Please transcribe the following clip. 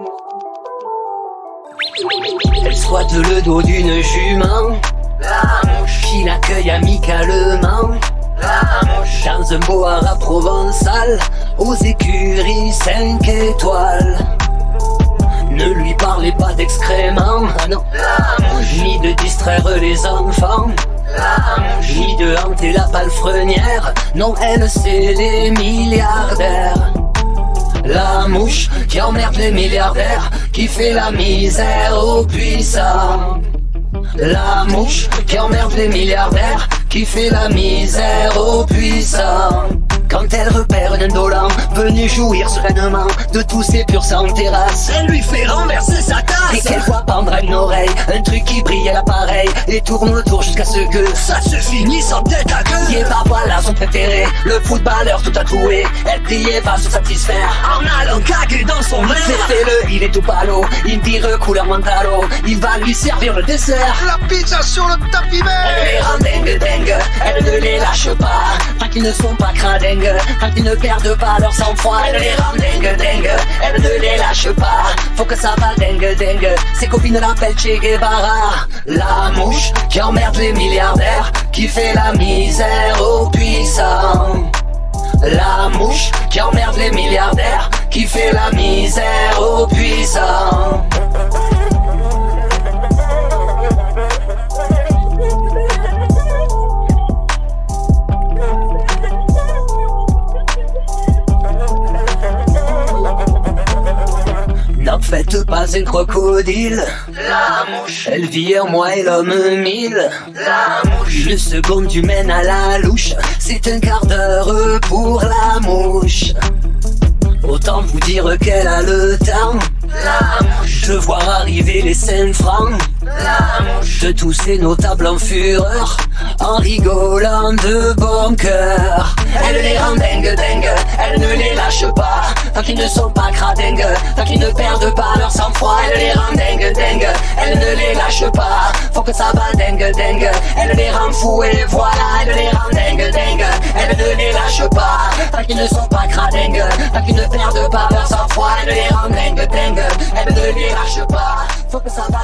Elle squatte le dos d'une jument, la mouche qui l'accueille amicalement, la mouche dans un bois provençal, aux écuries 5 étoiles. Ne lui parlez pas d'excréments, ah non, la mouche, ni de distraire les enfants, la mouche, ni de hanter la palefrenière. Non, elle c'est les milliardaires. La mouche qui emmerde les milliardaires, qui fait la misère aux puissants. La mouche qui emmerde les milliardaires, qui fait la misère aux puissants. Quand elle repère un indolent venu jouir sereinement de tous ses purs sang terrasse, elle lui fait renverser sa tasse. Et qu'elle voit pendre à une oreille un truc qui brille à l'appareil et tourne autour jusqu'à ce que ça se finisse en tête à queue. Et bah voilà son préféré, le footballeur tout tatoué. Elle priait va se satisfaire en allant caguer dans son verre. Fais-le, il est tout palo, il tire couleur mentalo, il va lui servir le dessert. La pizza sur le tapis vert. Elle les rend dingue, elle ne les lâche pas, tant qu'ils ne sont pas cradingues, tant qu'ils ne perdent pas leur sang-froid. Elle les rend dingue, elle ne les lâche pas, faut que ça va dingue. Ses copines l'appellent Che Guevara. La mouche qui emmerde les milliardaires, qui fait la misère aux puissants. La mouche qui emmerde les milliardaires, qui fait la misère aux puissants. N'en faites pas un crocodile, la mouche, elle vit en moi et l'homme 1000. La mouche, une seconde humaine à la louche, c'est un quart d'heure pour la mouche. Autant vous dire qu'elle a le temps, la mouche, de voir arriver les 5 francs, la mouche, de tous ces notables en fureur, en rigolant de bon cœur. Elle les rend dingue, elle ne les lâche pas, tant qu'ils ne sont pas cradingues, tant qu'ils ne perdent pas leur sang-froid. Elle les rend dingue, elle ne les lâche pas, faut que ça va dingue. Elle les rend fous et voilà, elle les rend dingue, elle ne les lâche pas, tant qu'ils ne sont pas cradingues, tant qu'ils ne perdent pas leur sang-froid. Elle les rend dingue, elle ne les lâche pas, faut que ça va